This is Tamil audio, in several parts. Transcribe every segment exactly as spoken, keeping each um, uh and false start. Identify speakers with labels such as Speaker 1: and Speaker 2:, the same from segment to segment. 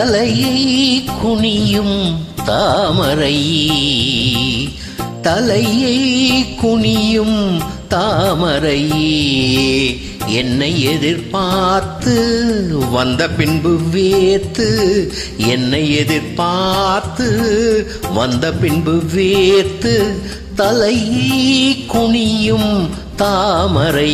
Speaker 1: தலையை குனியும் தாமரை, தலையை குனியும் தாமரை, என்னை எதிர்பார்த்து வந்த பின்பு வேத்து, என்னை எதிர்பார்த்து வந்த பின்பு வேத்து, தலையை குனியும் தாமரை.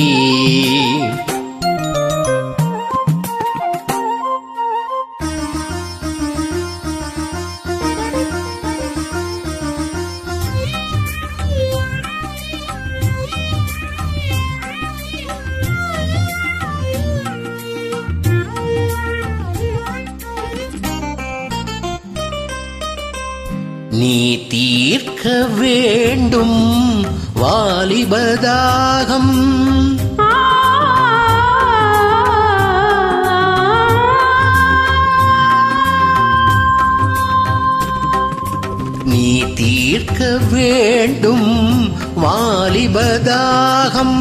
Speaker 1: நீ தீர்க்க வேண்டும் வாலிபதாகம், நீ தீர்க்க வேண்டும் வாலிபதாகம்,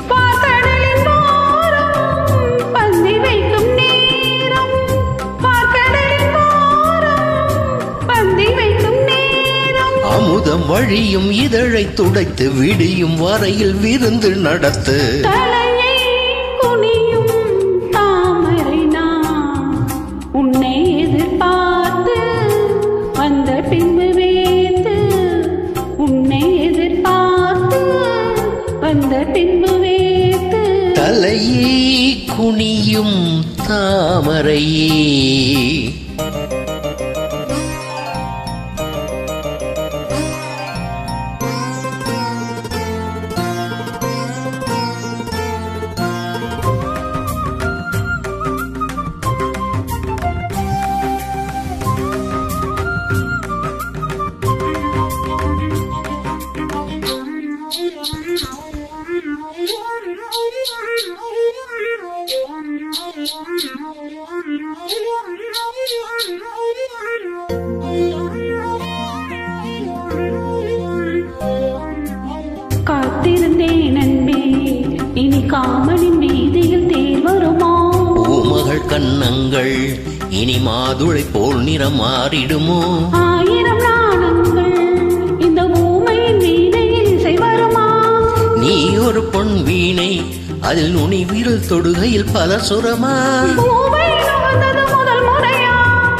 Speaker 1: அமுதம் வழியும் இதழை துடைத்து விடியும் வரையில் விருந்து நடத்து.
Speaker 2: தலையை குனியும் தாமரை நான் உன்னை எதிர்பார்த்து வந்த பின்பு வேத்து, உன்னை எதிர்பார்த்து வந்த பின்பு வேத்து,
Speaker 1: தலையை குனியும் தாமரை.
Speaker 2: காத்திருந்தேன் அன்பே, இனி காமனின் வீதியில் தேர் வருமா?
Speaker 1: பூமகள் கண்ணங்கள் இனி மாதுளை போல் நிறம் மாறிடுமோ?
Speaker 2: ஆயிரம் நாணங்கள் இந்த ஊமையின் வீணையில் இசை வருமா?
Speaker 1: நீ ஒரு பொன் வீணை, அதில் நுனி விரல் தொடுகையில் பல சுரமா?
Speaker 2: முதல் முறையா?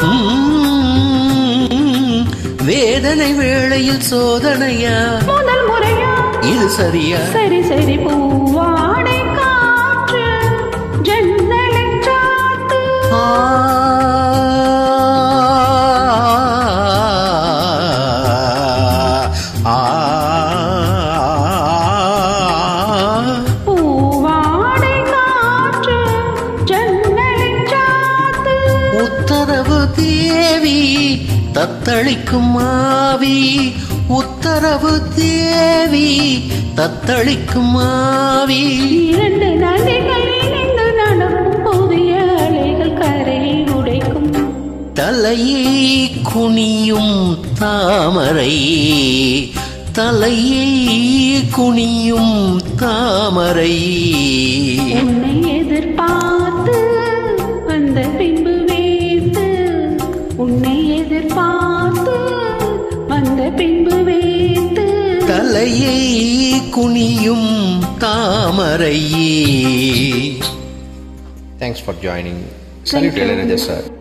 Speaker 1: வேதனை வேளையில் சோதனையா?
Speaker 2: முதல் முறையா?
Speaker 1: இது சரியா?
Speaker 2: சரி சரி. பூவாடை காற்று ஜன்னலை சாத்து, பூவாடை காற்று ஜன்னலை சாத்து,
Speaker 1: உத்தரவு தேவி தத்தளிக்கும் மாவி, உத்தரவு தேவி தத்தளிக்கும் மாவி.
Speaker 2: இரண்டு நதிகள் இணைந்து நடக்கும் புதிய அலைகள் கரையை உடைக்கும்.
Speaker 1: தலையை குனியும் தாமரை, தலையை குனியும் தாமரை,
Speaker 2: உன்னை எதிர்பார்த்து வந்த பின்பு வேத்து, உன்னை எதிர்பார்த்து வந்த பின்பு வேத்து,
Speaker 1: தலையை குனியும் தாமரை.
Speaker 3: Thanks for joining. Salute Ilayaraja sir.